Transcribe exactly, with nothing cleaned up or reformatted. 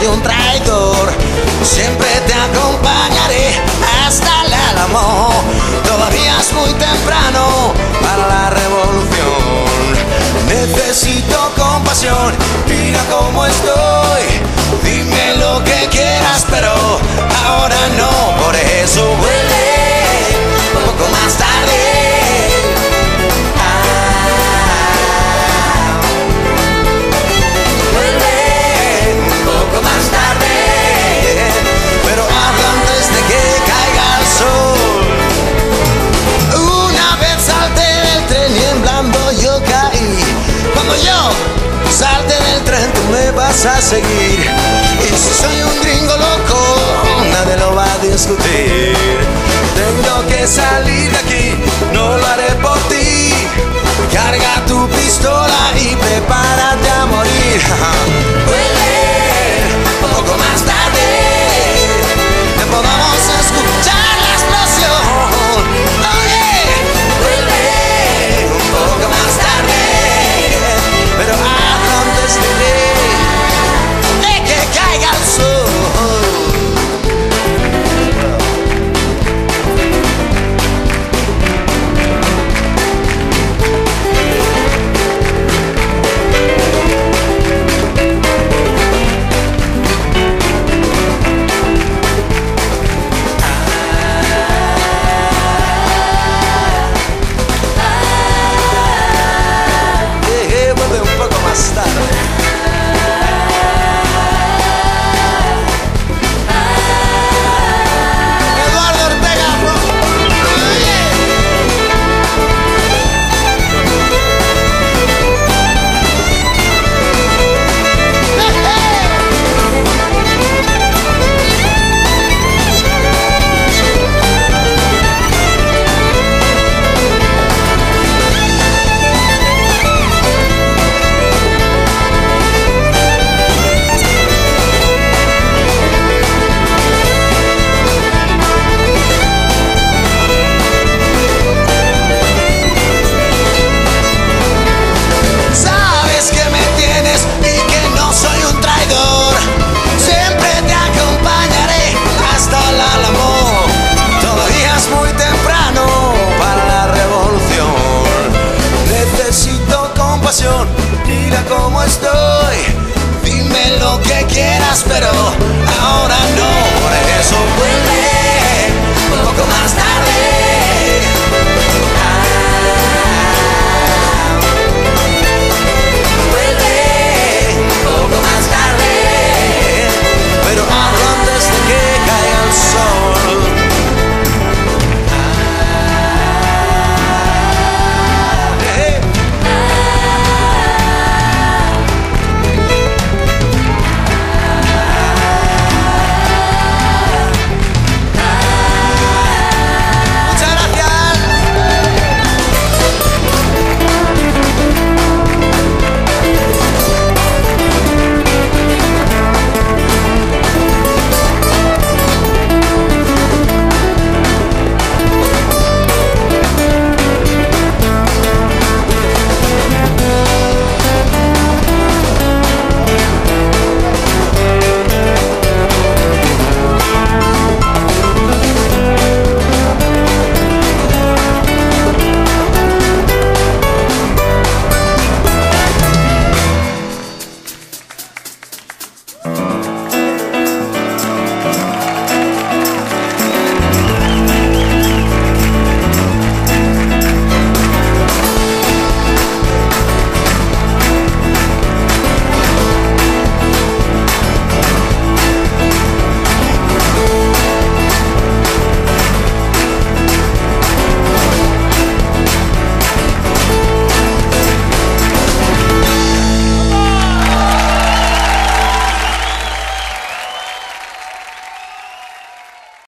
soy un traidor. Siempre te acompañaré hasta el Álamo. Todavía es muy temprano para la revolución. Necesito compasión, mira cómo estoy. Dime lo que quieras, pero ahora no. Por eso vuelve un poco más tarde. Ah, vuelve un poco más tarde, pero habla antes de que caiga el sol. Una vez salté del tren y en blando yo caí. Cuando yo salte del tren tú me vas a seguir. Y si soy un gringo loco, nadie lo va a discutir. Tengo que salir de aquí, no lo haré por ti. Carga tu pistola y prepárate a morir. Vuelve un poco más tarde, que podamos escuchar la explosión. Oye, vuelve un poco más tarde, pero hazlo antes de, de que caiga el sol. Mira cómo estoy, dime lo que quieras, pero ahora no. Por eso